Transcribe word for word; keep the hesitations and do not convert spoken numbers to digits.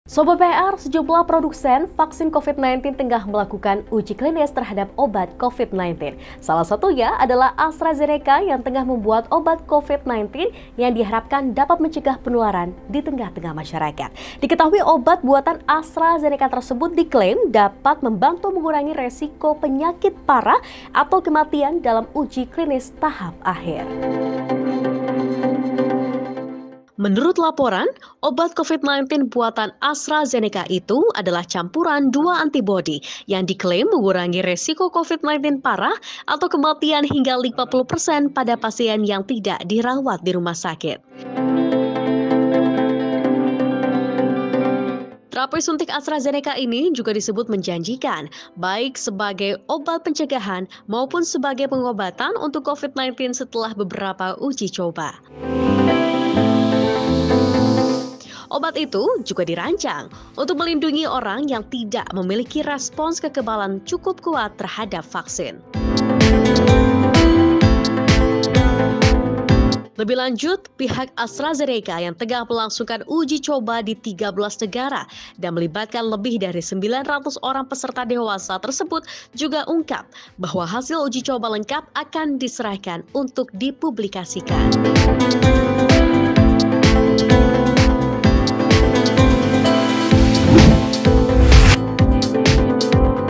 Sobat P R, sejumlah produsen vaksin covid sembilan belas tengah melakukan uji klinis terhadap obat covid sembilan belas. Salah satunya adalah AstraZeneca yang tengah membuat obat covid sembilan belas yang diharapkan dapat mencegah penularan di tengah-tengah masyarakat. Diketahui obat buatan AstraZeneca tersebut diklaim dapat membantu mengurangi resiko penyakit parah atau kematian dalam uji klinis tahap akhir. Menurut laporan, obat covid sembilan belas buatan AstraZeneca itu adalah campuran dua antibodi yang diklaim mengurangi resiko covid sembilan belas parah atau kematian hingga lima puluh persen pada pasien yang tidak dirawat di rumah sakit. Terapi suntik AstraZeneca ini juga disebut menjanjikan, baik sebagai obat pencegahan maupun sebagai pengobatan untuk covid sembilan belas setelah beberapa uji coba. Obat itu juga dirancang untuk melindungi orang yang tidak memiliki respons kekebalan cukup kuat terhadap vaksin. Lebih lanjut, pihak AstraZeneca yang tengah melangsungkan uji coba di tiga belas negara dan melibatkan lebih dari sembilan ratus orang peserta dewasa tersebut juga ungkap bahwa hasil uji coba lengkap akan diserahkan untuk dipublikasikan.